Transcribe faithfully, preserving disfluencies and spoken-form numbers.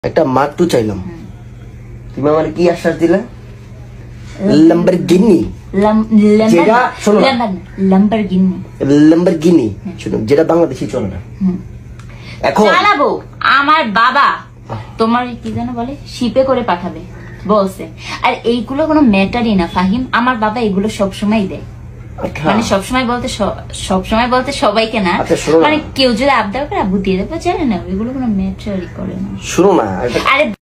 একটা মাট্টু চাইলাম, তুমি আমার কি আশ্বাস দিলা? ল্যাম্বরগিনি, যেটা শোনো ল্যাম্বরগিনি, ল্যাম্বরগিনি শুনো, যেটা বাংলাদেশি চলে না। এখন চালাবো আমার বাবা তোমার কি যেন বলে শিপে করে পাঠাবে বলছে, আর এইগুলো কোনো ম্যাটারই না ফাহিম। আমার বাবা এগুলো সবসময় দেয়, মানে সবসময় বলতে সবসময় বলতে সবাইকে না, মানে কেউ যদি আবদার করে আব্বু দিয়ে দেবো, জানে না এগুলো কোনো ম্যাটারই করে না। শুনো না, আরে